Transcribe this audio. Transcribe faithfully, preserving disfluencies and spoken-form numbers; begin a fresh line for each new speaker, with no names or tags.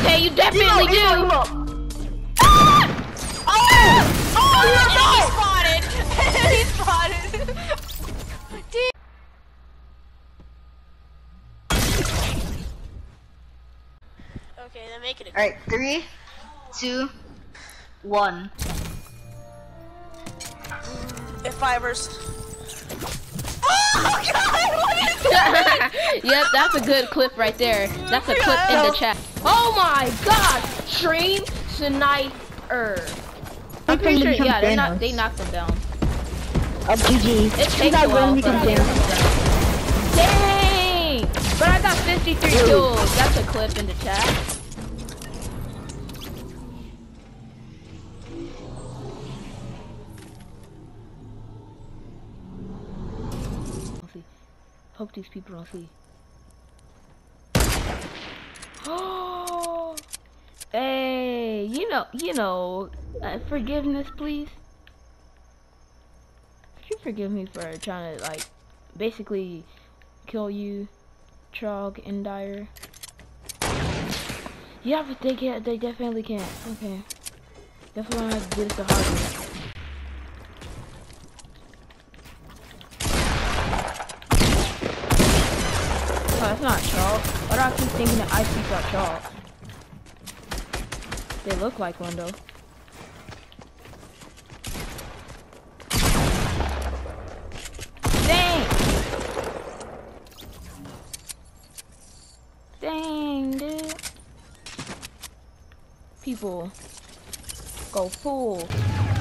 Okay, you definitely do.
Emo, emo.
Ah!
Oh! Oh! And he spotted! And he spotted! Damn. Okay, then make it a
Alright, three, two, one.
If fibers. Oh god! What is that?
Yep, that's a good clip right there. That's a clip in the chat. Oh my god! Stream sniper. I'm pretty sure, yeah, they knocked they knocked them down.
Oh, G G.
It takes a while for them. Dang! But I got fifty-three kills. That's a clip in the chat. Hope these people don't see. Oh, hey, you know, you know, uh, forgiveness, please. Could you forgive me for trying to like, basically, kill you, Trog and Dyer? Yeah, but they can't. They definitely can't. Okay, definitely gonna have to do this the hard way. Oh, that's not chalk. Why do I keep thinking that ice peaks are chalk? They look like one though. Dang! Dang, dude. People, go full.